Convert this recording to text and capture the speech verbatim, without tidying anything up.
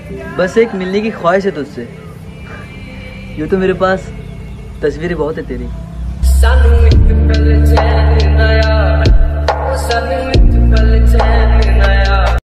बस एक मिलने की ख्वाहिश है तुझसे। यूँ तो मेरे पास तस्वीरें बहुत है तेरी।